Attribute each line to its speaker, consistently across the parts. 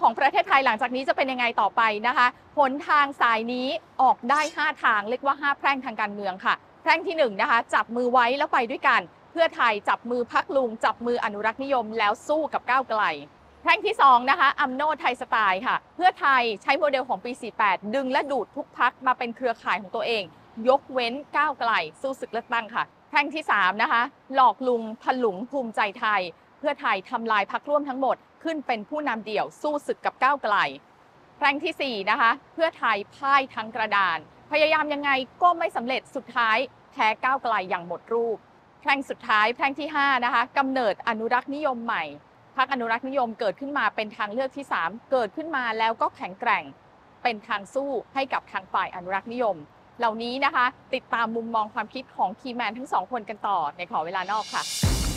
Speaker 1: ของประเทศไทยหลังจากนี้จะเป็นยังไงต่อไปนะคะหนทางสายนี้ออกได้5ทางเรียกว่า5แพร่งทางการเมืองค่ะแพร่งที่1นะคะจับมือไว้แล้วไปด้วยกันเพื่อไทยจับมือพรรคลุงจับมืออนุรักษ์นิยมแล้วสู้กับก้าวไกลแพร่งที่2นะคะอัมโนไทยสไตล์ค่ะเพื่อไทยใช้โมเดลของปี48ดึงและดูดทุกพรรคมาเป็นเครือข่ายของตัวเองยกเว้นก้าวไกลสู้ศึกเลือกตั้งค่ะแพร่งที่3นะคะหลอกลุงถลุงภูมิใจไทยเพื่อไทยทำลายพรรคร่วมทั้งหมดขึ้นเป็นผู้นำเดี่ยวสู้ศึกกับก้าวไกลแพร่งที่4นะคะเพื่อไทยพ่ายทั้งกระดานพยายามยังไงก็ไม่สำเร็จสุดท้ายแพ้ก้าวไกลอย่างหมดรูปแพร่งสุดท้ายแพร่งที่5นะคะกำเนิดอนุรักษ์นิยมใหม่พรรคอนุรักษ์นิยมเกิดขึ้นมาเป็นทางเลือกที่3เกิดขึ้นมาแล้วก็แข็งแกร่งเป็นทางสู้ให้กับทางฝ่ายอนุรักษ์นิยมเหล่านี้นะคะติดตามมุมมองความคิดของคีย์แมนทั้ง2คนกันต่อในขอเวลานอกค่ะ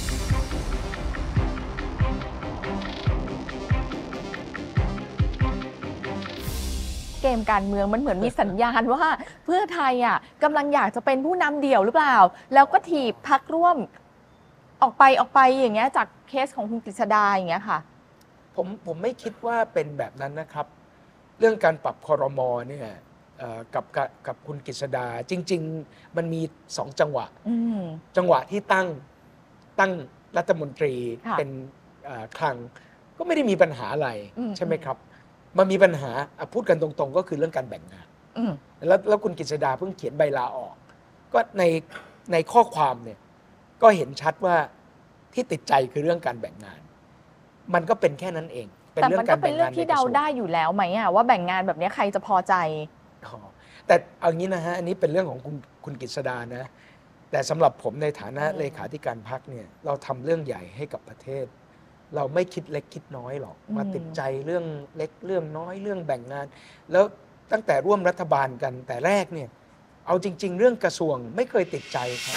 Speaker 1: เกมการเมืองมันเหมือนมีสัญญาณว่าเพื่อไทยกำลังอยากจะเป็นผู้นำเดี่ยวหรือเปล่าแล้วก็ถีบพรรคร่วมออกไปอย่างเงี้ยจากเคสของคุณกฤษดาอย่างเงี้ยค่ะ
Speaker 2: ผมไม่คิดว่าเป็นแบบนั้นนะครับเรื่องการปรับครม.เนี่ยกับคุณกฤษดาจริงๆมันมี2จังหวะจังหวะที่ตั้งรัฐมนตรีเป็นคลังก็ไม่ได้มีปัญหาอะไรใช่ไหมครับมันมีปัญหาพูดกันตรงๆก็คือเรื่องการแบ่งงานแล้วคุณกฤษดาเพิ่งเขียนใบลาออกก็ในข้อความเนี่ยก็เห็นชัดว่าที่ติดใจคือเรื่องการแบ่งงานมันก็เป็นแค่นั้นเอง
Speaker 1: แต่มันก็เป็นเรื่องที่เดาได้อยู่แล้วไหมว่าแบ่งงานแบบนี้ใครจะพอใจ
Speaker 2: แต่เอางี้นะฮะอันนี้เป็นเรื่องของคุณกฤษดานะแต่สำหรับผมในฐานะเลขาธิการพรรคเนี่ยเราทำเรื่องใหญ่ให้กับประเทศเราไม่คิดเล็กคิดน้อยหรอกมาติดใจเรื่องเล็กเรื่องน้อยเรื่องแบ่งงานแล้วตั้งแต่ร่วมรัฐบาลกันแต่แรกเนี่ยเอาจริงๆเรื่องกระทรวงไม่เคยติดใจครับ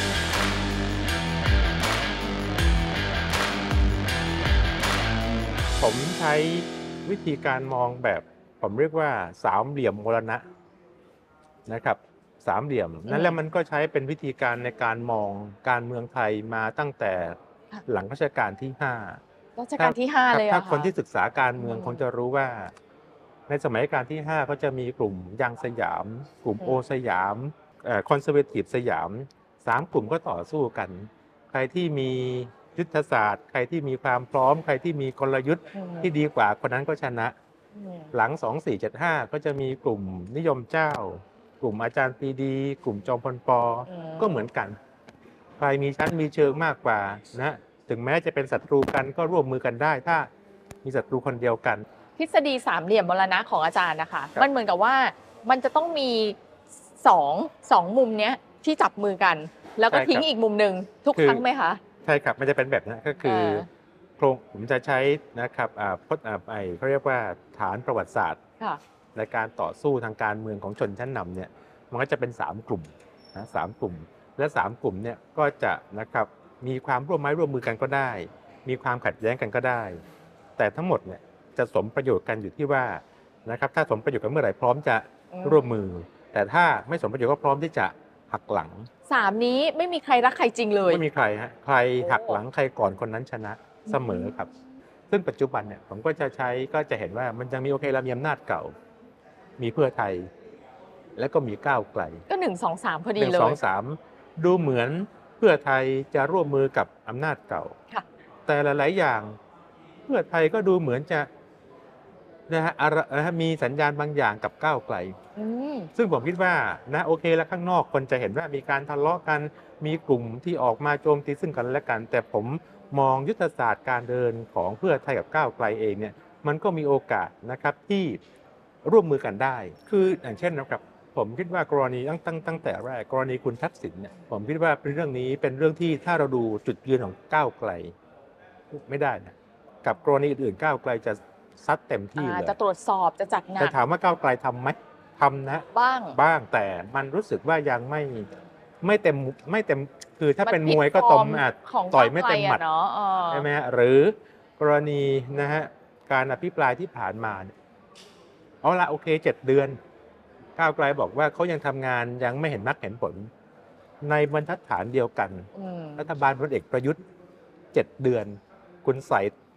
Speaker 3: ผมใช้วิธีการมองแบบผมเรียกว่าสามเหลี่ยมมรณะนะครับสามเหลี่ยมนั่นแหละมันก็ใช้เป็นวิธีการในการมองการเมืองไทยมาตั้งแต่หลังรัชกาลที่5
Speaker 1: รัชกาลที่5เลย
Speaker 3: ถ้าคนที่ศึกษาการเมืองคงจะรู้ว่าในสมัยรัชกาลที่5ก็จะมีกลุ่มยังสยามกลุ่มโอสยามคอนเซอร์เวทีฟสยาม3กลุ่มก็ต่อสู้กันใครที่มียุทธศาสตร์ใครที่มีความพร้อมใครที่มีกลยุทธ์ที่ดีกว่าคนนั้นก็ชนะหลัง2475ก็จะมีกลุ่มนิยมเจ้ากลุ่มอาจารย์ปรีดีกลุ่มจอมพลป.ก็เหมือนกันใครมีชั้นมีเชิงมากกว่านะถึงแม้จะเป็นศัตรูกันก็ร่วมมือกันได้ถ้ามีศัตรูคนเดียวกัน
Speaker 1: ทฤษฎีสามเหลี่ยมมรณะของอาจารย์นะคะมันเหมือนกับว่ามันจะต้องมีสองมุมเนี้ยที่จับมือกันแล้วก็ทิ้งอีกมุมหนึ่งทุกครั้งไหมคะ
Speaker 3: ใช่ครับมันจะเป็นแบบนั้นก็คือโครงผมจะใช้นะครับเขาเรียกว่าฐานประวัติศาสตร์ในการต่อสู้ทางการเมืองของชนชั้นนำเนี่ยมันก็จะเป็น3กลุ่มนะ3กลุ่มและ3กลุ่มเนี่ยก็จะนะครับมีความร่วมไม้ร่วมมือกันก็ได้มีความขัดแย้งกันก็ได้แต่ทั้งหมดเนี่ยจะสมประโยชน์กันอยู่ที่ว่านะครับถ้าสมประโยชน์กันเมื่อไหร่พร้อมจะร่วมมือแต่ถ้าไม่สมประโยชน์ก็พร้อมที่จะหักหลัง
Speaker 1: 3นี้ไม่มีใครรักใครจริงเลย
Speaker 3: ไม่มีใครฮะใครหักหลังใครก่อนคนนั้นชนะเสมอครับซึ่งปัจจุบันเนี่ยผมก็จะเห็นว่ามันยังมีโอเคเรามีอำนาจเก่ามีเพื่อไทยแล้วก็มีก้าวไกล
Speaker 1: ก็1 2 3พอดีเลย
Speaker 3: 1 2 3ดูเหมือนเพื่อไทยจะร่วมมือกับอำนาจเก่าแต่หลายๆอย่างเพื่อไทยก็ดูเหมือนจะนะฮะมีสัญญาณบางอย่างกับก้าวไกลซึ่งผมคิดว่านะโอเคแล้วข้างนอกคนจะเห็นว่ามีการทะเลาะกันมีกลุ่มที่ออกมาโจมตีซึ่งกันและกันแต่ผมมองยุทธศาสตร์การเดินของเพื่อไทยกับก้าวไกลเองเนี่ยมันก็มีโอกาสนะครับที่ร่วมมือกันได้คืออย่างเช่นนะครับผมคิดว่ากรณีตั้งแต่แรกกรณีคุณทักษิณเนี่ยผมคิดว่าเป็นเรื่องนี้เป็นเรื่องที่ถ้าเราดูจุดยืนของก้าวไกลไม่ได้นะกับกรณีอื่นๆก้าวไกลจะซัดเต็มที่เลย
Speaker 1: จะตรวจสอบจะจัดงาน
Speaker 3: แต่ถามว่าก้าวไกลทำไหมทำนะบ้างแต่มันรู้สึกว่ายังไม่เต็มคือถ้าเป็นมวยก็ต่อยไม่เต็มหมัดใช่ไหมฮะหรือกรณีนะฮะการอภิปรายที่ผ่านมาเอาละโอเค7 เดือนก้าวไกลบอกว่าเขายังทำงานยังไม่เห็นมรรคเห็นผลในบรรทัดฐานเดียวกันรัฐบาลพลเอกประยุทธ์7 เดือนคุณใส่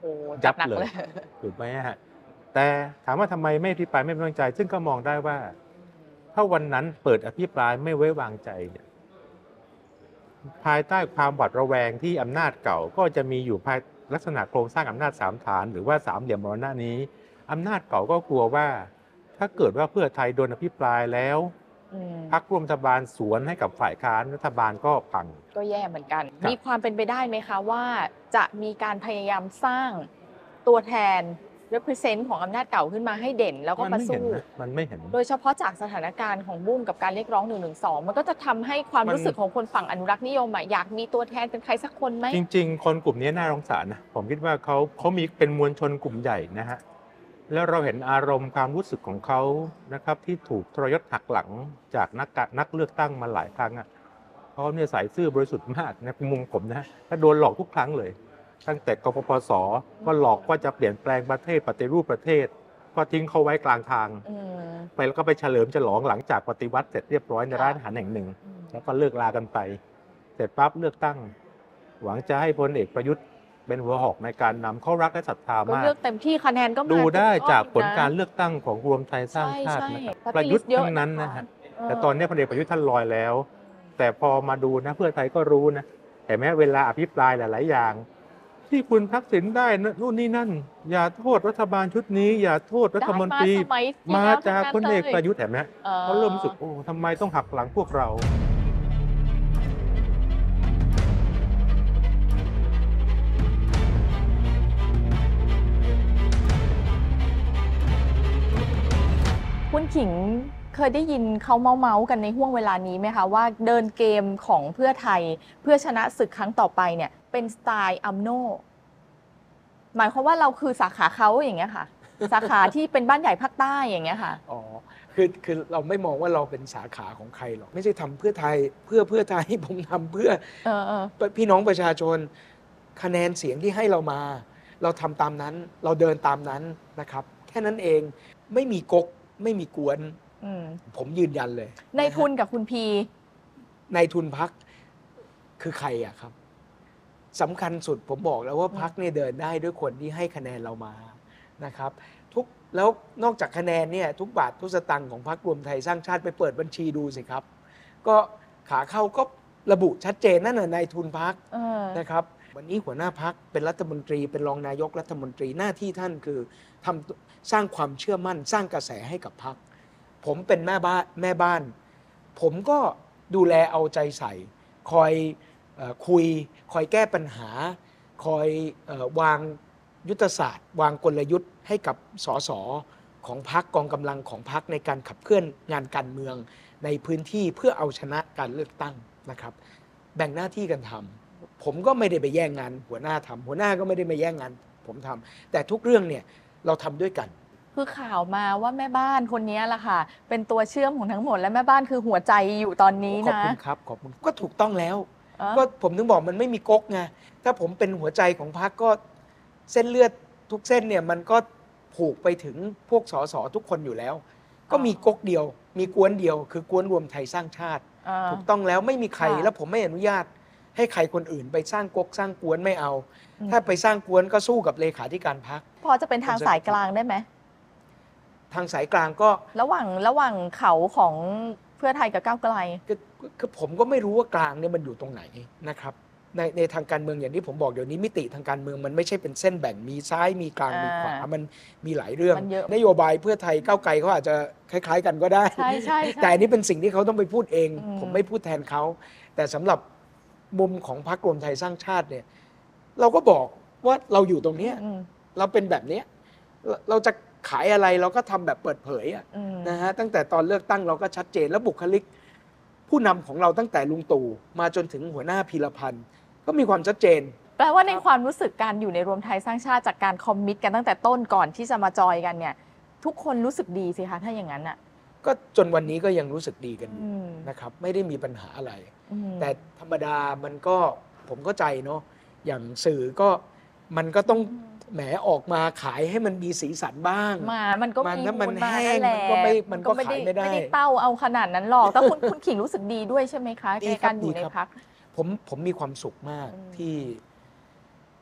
Speaker 1: จั
Speaker 3: ยั
Speaker 1: ดหนัก
Speaker 3: เลย
Speaker 1: เลย
Speaker 3: ถูกไหมฮะแต่ถามว่าทำไมไม่อภิปรายไม่ไว้วางใจ ซึ่งก็มองได้ว่า ถ้าวันนั้นเปิดอภิปรายไม่ไว้วางใจเนี่ยภายใต้ความหวาดระแวงที่อำนาจเก่าก็จะมีอยู่ภายลักษณะโครงสร้างอำนาจ3 ฐาน หรือว่า3 เหลี่ยมมรณะนี้อำนาจเก่าก็กลัวว่า ถ้าเกิดว่าเพื่อไทยโดนอภิปรายแล้วพรรคร่วมรัฐบาลสวนให้กับฝ่ายค้านรัฐบาลก็พัง
Speaker 1: ก็แย่เหมือนกัน
Speaker 3: ครับ
Speaker 1: มีความเป็นไปได้ไหมคะว่าจะมีการพยายามสร้างตัวแทน represent ของอำนาจเก่าขึ้นมาให้เด่น แล้วก็
Speaker 3: มัน
Speaker 1: มา
Speaker 3: ไม่เห็น
Speaker 1: สู้
Speaker 3: นะมันไม่เห็น
Speaker 1: โดยเฉพาะจากสถานการณ์ของบุ้งกับการเรียกร้อง 112 มันก็จะทำให้ความ
Speaker 3: มัน
Speaker 1: รู้สึกของคนฝั่งอนุรักษ์นิยมอะอยากมีตัวแทนเป็นใครสักคนไหม
Speaker 3: จริง ๆ คนกลุ่มนี้น่าสงสารนะผมคิดว่าเขามีเป็นมวลชนกลุ่มใหญ่นะฮะแล้วเราเห็นอารมณ์ความรู้สึกของเขานะครับที่ถูกทรยศหักหลังจากนักเลือกตั้งมาหลายครั้งอ่ะเขาเนี่ยใส่ซื่อบริสุทธิ์มากในมุมผมนะถ้าโดนหลอกทุกครั้งเลย ตั้งแต่กปปสก็หลอกว่าจะเปลี่ยนแปลงประเทศปฏิรูปประเทศ ก็ทิ้งเขาไว้กลางทาง ไปแล้วก็ไปเฉลิมฉลองหลังจากปฏิวัติเสร็จเรียบร้อยในร้านอาหารแห่งหนึ่ง แล้วก็เลิกลากันไป เสร็จปั๊บเลือกตั้ง หวังจะให้พลเอกประยุทธ์เป็นหัวหอกในการนำเขารักและศรัทธา
Speaker 1: ก็
Speaker 3: มาก
Speaker 1: เลือกเต็มที่คะแนนก็มา
Speaker 3: ดูได้
Speaker 1: ทุรอบ
Speaker 3: จากผล
Speaker 1: นะ
Speaker 3: การเลือกตั้งของรวมไทยสร้างชาติ
Speaker 1: ใช่
Speaker 3: นะครับ
Speaker 1: ใช่
Speaker 3: ประยุทธ์
Speaker 1: เยอะ
Speaker 3: ทั้งนั้น
Speaker 1: นะคะ
Speaker 3: นะฮะแต่ตอนนี้พลเอกประยุทธ์ท่านลอยแล้ว แต่พอมาดูนะเพื่อไทยก็รู้นะแต่แม้เวลาอภิปรายหลายๆอย่าง ที่คุณทักษิณได้นะนู่นนี่นั่น อย่าโทษรัฐบาลชุดนี้ อย่าโทษรัฐมนตรี
Speaker 1: ได้มาสมัยที่
Speaker 3: มา
Speaker 1: แล้ว
Speaker 3: จาก
Speaker 1: ทั้ง
Speaker 3: พลเอก
Speaker 1: นั้นเลย
Speaker 3: ประยุทธ์เห็นไหมเขาเริ่มรู้สึกโอ้ทำไมต้องหักหลังพวกเรา
Speaker 1: คุณขิงเคยได้ยินเขาเมาส์กันในห่วงเวลานี้ไหมคะว่าเดินเกมของเพื่อไทยเพื่อชนะศึกครั้งต่อไปเนี่ยเป็นสไตล์อัมโนหมายความว่าเราคือสาขาเขาอย่างเงี้ยค่ะ สาขาที่เป็นบ้านใหญ่ภาคใต้อย่างเงี้ยค่ะ
Speaker 2: อ๋อคือเราไม่มองว่าเราเป็นสาขาของใครหรอกไม่ใช่ทำเพื่อไทยเพื่อไทย ผมทำเพื่อ พี่น้องประชาชนคะแนนเสียงที่ให้เรามา เราทำตามนั้นเราเดินตามนั้นนะครับ แค่นั้นเองไม่มีก๊กไม่มีกวนผมยืนยันเลย
Speaker 1: ในทุนกับคุณพี
Speaker 2: ในทุนพักคือใครอะครับสำคัญสุดผมบอกแล้วว่าพักเนี่ยเดินได้ด้วยคนที่ให้คะแนนเรามานะครับแล้วนอกจากคะแนนเนี่ยทุกบาททุกสตังค์ของพรรครวมไทยสร้างชาติไปเปิดบัญชีดูสิครับ ก็ขาเข้าก็ระบุชัดเจนนั่นน่ะนายทุนพรรคนะครับ วันนี้หัวหน้าพรรคเป็นรัฐมนตรีเป็นรองนายกรัฐมนตรีหน้าที่ท่านคือสร้างความเชื่อมั่น สร้างกระแสให้กับพรรคผมเป็นแม่บ้าน ผมก็ดูแลเอาใจใส่ คอยคุยคอยแก้ปัญหา คอยวางยุทธศาสตร์ วางกลยุทธ์ให้กับสสของพรรคกองกำลังของพรรคในการขับเคลื่อนงานการเมืองในพื้นที่เพื่อเอาชนะการเลือกตั้งนะครับ แบ่งหน้าที่กันทำผมก็ไม่ได้ไปแย่งงานหัวหน้าทำหัวหน้าก็ไม่ได้มาแย่งงานผมทำแต่ทุกเรื่องเนี่ยเราทำด้วยกัน
Speaker 1: คือข่าวมาว่าแม่บ้านคนนี้แหละค่ะเป็นตัวเชื่อมของทั้งหมดและแม่บ้านคือหัวใจอยู่ตอนนี้นะ
Speaker 2: ขอบคุณครับขอบคุณก็ถูกต้องแล้วก็ผมถึงบอกมันไม่มีก๊กไงถ้าผมเป็นหัวใจของพรรคก็เส้นเลือดทุกเส้นเนี่ยมันก็ผูกไปถึงพวกสสทุกคนอยู่แล้ว ก็มีก๊กเดียวมีกวนเดียวคือกวนรวมไทยสร้างชาติถูกต้องแล้วไม่มีใครแล้วผมไม่อนุญาตให้ใครคนอื่นไปสร้างก๊กสร้างกวนไม่เอา ถ้าไปสร้างกวนก็สู้กับเลขาธิการพรรค
Speaker 1: พอจะเป็นทางสายกลางได้ไหม
Speaker 2: ทางสายกลางก็
Speaker 1: ระหว่างเขาของเพื่อไทยกับก้าวไกล
Speaker 2: คือผมก็ไม่รู้ว่ากลางเนี่ยมันอยู่ตรงไหนนะครับในทางการเมืองอย่างที่ผมบอกเดี๋ยวนี้มิติทางการเมืองมันไม่ใช่เป็นเส้นแบ่งมีซ้ายมีกลางมีขวามันมีหลายเรื่องนโยบายเพื่อไทยก้าวไกลเขาอาจจะคล้ายๆกันก็ได้แต่อันนี้เป็นสิ่งที่เขาต้องไปพูดเองผมไม่พูดแทนเขาแต่สำหรับมุมของพรรครวมไทยสร้างชาติเนี่ยเราก็บอกว่าเราอยู่ตรงนี้เราเป็นแบบนี้เราจะขายอะไรเราก็ทำแบบเปิดเผยนะฮะตั้งแต่ตอนเลือกตั้งเราก็ชัดเจนแล้วบุคลิกผู้นำของเราตั้งแต่ลุงตู่มาจนถึงหัวหน้าพีรพันธ์ก็มีความชัดเจน
Speaker 1: แปลว่าในความรู้สึกการอยู่ในรวมไทยสร้างชาติจากการคอมมิตกันตั้งแต่ต้นก่อนที่จะมาจอยกันเนี่ยทุกคนรู้สึกดีสิคะถ้าอย่างนั้นอ่ะ
Speaker 2: ก็จนวันนี้ก็ยังรู้สึกดีกันอยู่นะครับไม่ได้มีปัญหาอะไรแต่ธรรมดามันก็ผมเข้าใจเนาะอย่างสื่อก็มันก็ต้องแหมออกมาขายให้มันมีสีสันบ้าง
Speaker 1: มันก็มี
Speaker 2: มันแห้งมันก็ขายไม่ได้
Speaker 1: ไม่ได้เต้าเอาขนาดนั้นหรอกแต่คุณขิงรู้สึกดีด้วยใช่ไหมคะในการอยู่ในพรรค
Speaker 2: ผมมีความสุขมากที่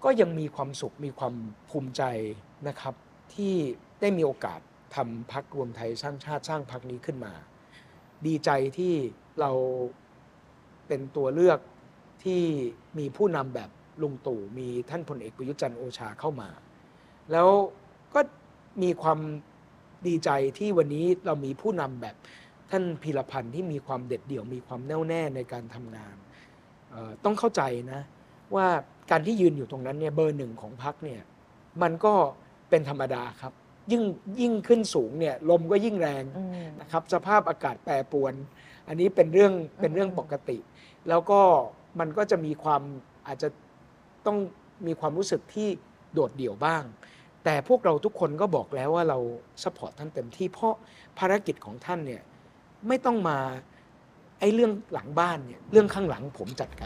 Speaker 2: ก็ยังมีความสุขมีความภูมิใจนะครับที่ได้มีโอกาสทำพรรครวมไทยสร้างชาติสร้างพรรคนี้ขึ้นมา ดีใจที่เราเป็นตัวเลือกที่มีผู้นำแบบลุงตู่มีท่านพลเอกประยุทธ์จันทร์โอชาเข้ามา แล้วก็มีความดีใจที่วันนี้เรามีผู้นำแบบท่านพีรพันธ์ที่มีความเด็ดเดี่ยวมีความแน่วแน่ในการทำงานต้องเข้าใจนะว่าการที่ยืนอยู่ตรงนั้นเนี่ยเบอร์หนึ่งของพรรคเนี่ยมันก็เป็นธรรมดาครับยิ่งขึ้นสูงเนี่ยลมก็ยิ่งแรงนะครับสภาพอากาศแปรปรวน อันนี้เป็นเรื่องปกติ แล้วก็มันก็จะมีความอาจจะต้องมีความรู้สึกที่โดดเดี่ยวบ้าง แต่พวกเราทุกคนก็บอกแล้วว่าเราซัพพอร์ตท่านเต็มที่เพราะภารกิจของท่านเนี่ยไม่ต้องมาไอ้เรื่องหลังบ้านเนี่ยเรื่องข้างหลังผมจัดการ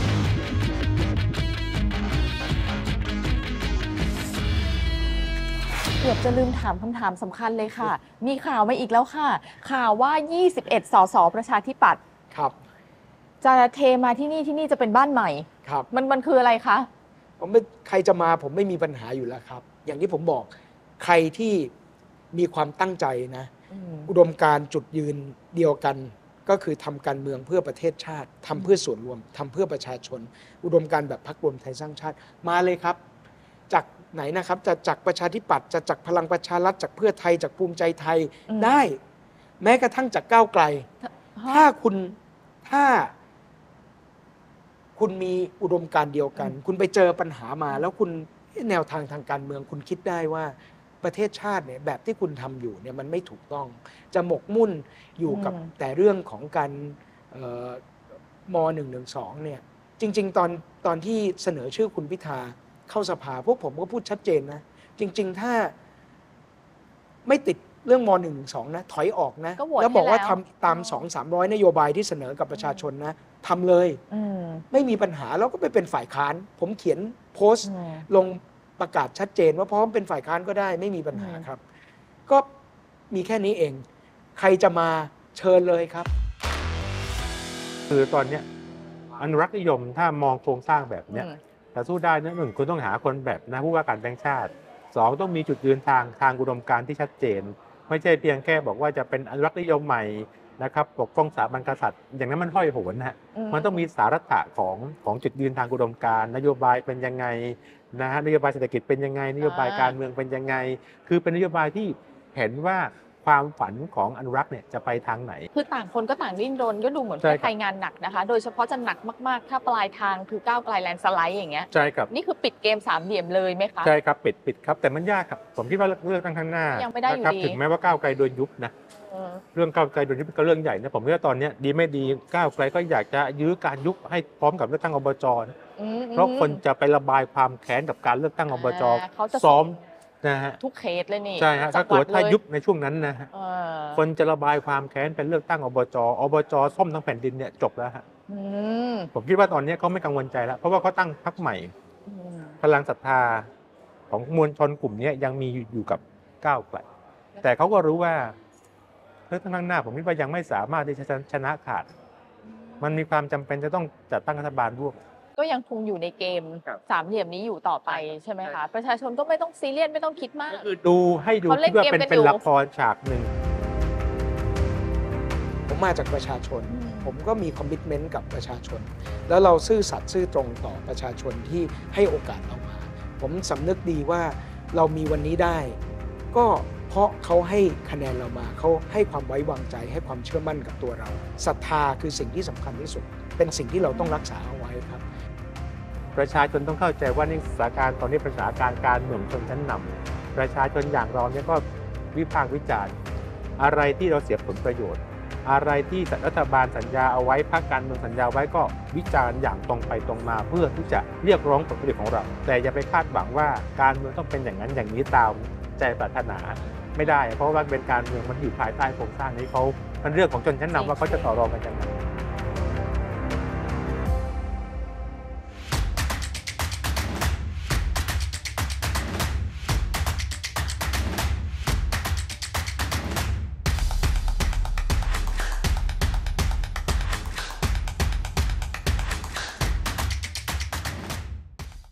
Speaker 1: เกือบจะลืมถามคำถามสำคัญเลยค่ะ มีข่าวมาอีกแล้วค่ะ ข่าวว่า 21 สสประชาธิปัตย์
Speaker 2: ครับ
Speaker 1: จะเทมาที่นี่จะเป็นบ้านใหม่
Speaker 2: ครับ
Speaker 1: มันคืออะไรคะ
Speaker 2: ใครจะมาผมไม่มีปัญหาอยู่แล้วครับ อย่างที่ผมบอกใครที่มีความตั้งใจนะอุดมการณ์จุดยืนเดียวกัน ก็คือทำการเมืองเพื่อประเทศชาติทำเพื่อส่วนรวมทำเพื่อประชาชน อุดมการณ์แบบพรรครวมไทยสร้างชาติมาเลยครับ จากไหนนะครับจะจากประชาธิปัตย์จะจากพลังประชารัฐจากเพื่อไทยจากภูมิใจไทยได้ แม้กระทั่งจากก้าวไกล ถ้าคุณมีอุดมการณ์เดียวกัน คุณไปเจอปัญหามา แล้วคุณแนวทางทางการเมืองคุณคิดได้ว่าประเทศชาติเนี่ยแบบที่คุณทำอยู่เนี่ยมันไม่ถูกต้อง จะหมกมุ่นอยู่กับแต่เรื่องของการม.112 เนี่ยจริงๆตอนที่เสนอชื่อคุณพิธาเข้าสภาพวกผมก็พูดชัดเจนนะจริงๆถ้าไม่ติดเรื่องม.112 นะถอยออกนะแล้วบอกว่าทำตาม 200-300 นโยบายที่เสนอกับประชาชนนะทำเลยไม่มีปัญหาแล้วก็ไปเป็นฝ่ายค้านผมเขียนโพสต์ลงประกาศชัดเจนว่าพร้อมเป็นฝ่ายค้านก็ได้ไม่มีปัญหาครับก็มีแค่นี้เองใครจะมาเชิญเลยครับ
Speaker 3: คือตอนนี้อนุรักษ์นิยมถ้ามองโครงสร้างแบบนี้แต่สู้ได้นะหนึ่งคุณต้องหาคนแบบนะผู้ว่าการแบงก์ชาติสองต้องมีจุดยืนทางอุดมการณ์ที่ชัดเจนไม่ใช่เพียงแค่บอกว่าจะเป็นอนุรักษ์นิยมใหม่นะครับปกป้องสถาบันกษัตริย์อย่างนั้นมันห้อยโหนนะฮะมันต้องมีสาระของจุดยืนทางอุดมการณ์นโยบายเป็นยังไงนะฮะนโยบายเศรษฐกิจเป็นยังไงนโยบายการเมืองเป็นยังไงคือเป็นนโยบายที่เห็นว่าความฝันของอนุรักษ์เนี่ยจะไปทางไหน
Speaker 1: คือต่างคนก็ต่างดิ้นรนก็ดูเหมือนเพื่อไทยงานหนักนะคะโดยเฉพาะจะหนักมากๆถ้าปลายทางคือก้าวไกลแลนด์สไลด์อย่างเงี้ย
Speaker 3: ใช่ครับ
Speaker 1: นี่คือปิดเกมสามเหลี่ยมเลยไหมคะ
Speaker 3: ใช่ครับปิดครับแต่มันยากครับผมคิดว่าเลือกตั้งข้างหน้า
Speaker 1: ยังไม่ได้อยู่ดี
Speaker 3: ถึงแม้ว่าก้าวไกลโดนยุบนะเรื่องก้าวไกลโดนยุบก็เรื่องใหญ่นะผมคิดว่าตอนนี้ดีไม่ดีก้าวไกลก็อยากจะยื้อการยุบให้พร้อมกับเลือกตั้งอบจเพราะคนจะไประบายความแค้นกับการเลือกตั้งอบจซ้อมนะฮะ
Speaker 1: ทุกเขตเลยนี่
Speaker 3: ใช่ฮะถ้ายุบในช่วงนั้นนะฮะคนจะระบายความแค้นเป็นเลือกตั้งอบจซ่อมทั้งแผ่นดินเนี่ยจบแล้วฮะผมคิดว่าตอนนี้เขาไม่กังวลใจแล้วเพราะว่าเขาตั้งพรรคใหม่พลังศรัทธาของมวลชนกลุ่มนี้ยังมีอยู่กับก้าวไกลแต่เขาก็รู้ว่าเลือกตั้งข้างหน้าผมคิดว่ายังไม่สามารถที่จะชนะขาดมันมีความจำเป็นจะต้องจัดตั้งรัฐบาลร่วม
Speaker 1: ก็ยังคงอยู่ในเกมสามเหลี่ยมนี้อยู่ต่อไปใช่ไหมคะประชาชนก็ไม่ต้องซีเรียสไม่ต้องคิดมาก
Speaker 3: คือดูคิดว่าเป็นละครฉากหนึ่ง
Speaker 2: ผมมาจากประชาชนผมก็มีคอมมิตเมนต์กับประชาชนแล้วเราซื่อสัตย์ซื่อตรงต่อประชาชนที่ให้โอกาสเรามาผมสำนึกดีว่าเรามีวันนี้ได้ก็เพราะเขาให้คะแนนเรามาเขาให้ความไว้วางใจให้ความเชื่อมั่นกับตัวเราศรัทธาคือสิ่งที่สำคัญที่สุดเป็นสิ่งที่เราต้องรักษาเอาไว้ครับ
Speaker 3: ประชาชนต้องเข้าใจว่านี่สถานการณ์ตอนนี้เป็นสถานการณ์การเมืองชนชั้นนำประชาชนอย่างเราเนี่ยก็วิพากษ์วิจารณ์อะไรที่เราเสียผลประโยชน์อะไรที่รัฐบาลสัญญาเอาไว้พรรคการเมืองสัญญาไว้ก็วิจารณ์อย่างตรงไปตรงมาเพื่อที่จะเรียกร้องผลประโยชน์ของเราแต่อย่าไปคาดหวังว่าการเมืองต้องเป็นอย่างนั้นอย่างนี้ตามใจปรารถนาไม่ได้เพราะว่าเป็นการเมืองมันอยู่ภายใต้โครงสร้างนี้มันเรื่องของชนชั้นนำว่าเขาจะต่อรองกันยังไง